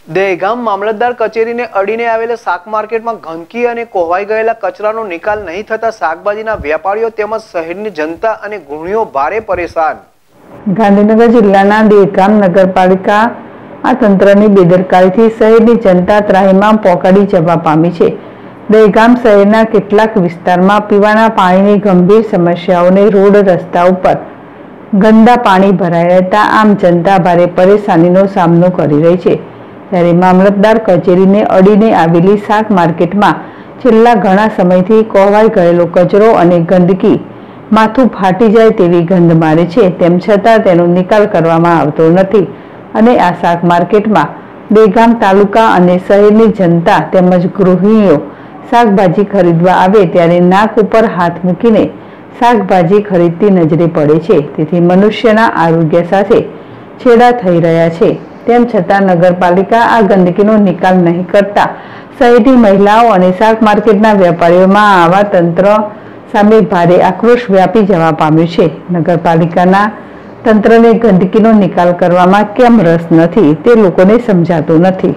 દહેગામ મામલતદાર કચેરીને અડીને આવેલા શાક માર્કેટમાં ગંદકી અને કોહવાઈ ગયેલા કચરાનો નિકાલ નહીં થતા શાકભાજીના વેપારીઓ તેમજ શહેરની જનતા અને ગૃહિણીઓ ભારે પરેશાન। ગાંધીનગર જિલ્લાના દહેગામ નગરપાલિકા આ તંત્રની બેદરકારીથી શહેરની જનતા ત્રાહિમામ પોકાડી જવા પામી છે। દહેગામ શહેરના કેટલાક વિસ્તારમાં પીવાના પાણીની ગંભીર સમસ્યાઓને રોડ રસ્તા ઉપર ગંદા પાણી ભરાઈ રહેતા આમ જનતા ભારે પરેશાનીનો સામનો કરી રહી છે। ત્યારે મામલતદાર કચેરીને અડીને આવેલી શાક માર્કેટમાં છેલ્લા ઘણા સમયથી કોહવાઈ ગયેલો કચરો અને ગંદકી માથું ફાટી જાય તેવી ગંધ મારે છે। તેમ છતાં તેનો નિકાલ કરવામાં આવતો નથી અને આ શાક માર્કેટમાં દહેગામ તાલુકા અને શહેરની જનતા તેમજ ગૃહિણીઓ શાકભાજી ખરીદવા આવે ત્યારે નાક ઉપર હાથ મૂકીને શાકભાજી ખરીદતી નજરે પડે છે। તેથી મનુષ્યના આરોગ્ય સાથે છેડા થઈ રહ્યા છે। તેમ છતાં નગરપાલિકા આ ગંદકીનો નિકાલ નહીં કરતા શહેરની મહિલાઓ અને શાક માર્કેટના વેપારીઓમાં આવા તંત્ર સામે ભારે આક્રોશ વ્યાપી જવા પામ્યો છે। નગરપાલિકાના તંત્રને ગંદકીનો નિકાલ કરવામાં કેમ રસ નથી તે લોકોને સમજાતું નથી।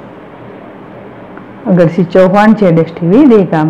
Agarsinh Chauhan, ZS TV, Dehgam.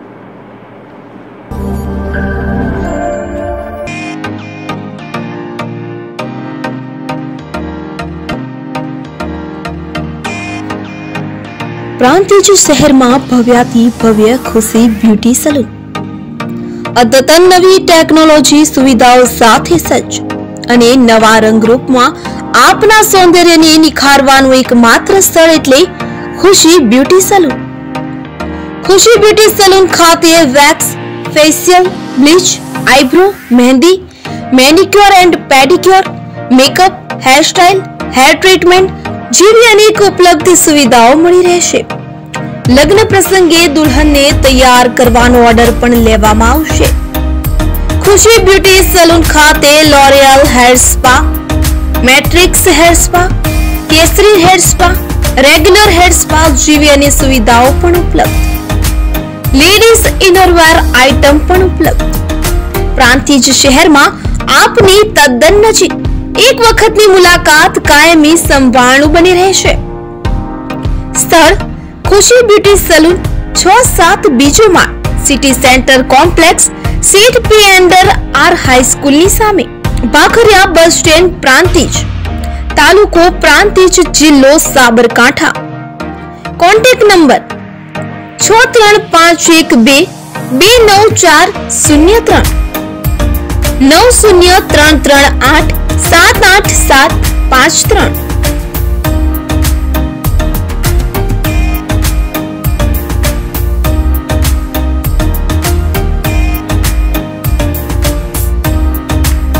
પ્રાંતિજ શહેરમાં ભવ્યાથી ભવ્ય ખુશી બ્યુટી સલૂન અદ્યતન નવી ટેકનોલોજી સુવિધાઓ સાથે સજ્જ અને નવા રંગરૂપમાં આપના સૌંદર્યને નિખારવાનું એકમાત્ર સ્થળ એટલે Khushi beauty salon. Khushi beauty salon ખાતે wax, facial, bleach, eyebrow, mehndi, manicure and pedicure, makeup, hairstyle, hair treatment જેવી અનેક ઉપલબ્ધ સુવિધાઓ મળી રહેશે। લગ્ન પ્રસંગે દુલ્હનને તૈયાર કરવાનો ઓર્ડર પણ લેવામાં આવશે। ખુશી બ્યુટી સલૂન ખાતે L'Oreal hair spa, matrix hair spa, Kesari hair spa, regular hair spa જેવી અનેક સુવિધાઓ પણ ઉપલબ્ધ। લેડીઝ ઇનરવેર આઇટમ પણ ઉપલબ્ધ। પ્રાંતિજ શહેરમાં આપની તદ્દન નજીક એક વખતની મુલાકાત કાયમી સંભાળનું બની રહેશે। સ્થળ ખુશી બ્યુટી સલૂન 6-7 બીજો માળ, સિટી સેન્ટર કોમ્પ્લેક્સ, સીટ પી અંડર આર હાઈસ્કૂલની સામે, ભાખરિયા બસ સ્ટેન્ડ, પ્રાંતિજ, તાલુકો પ્રાંતિજ, જિલ્લો સાબરકાંઠા। Contact number 6351229403 903338787353।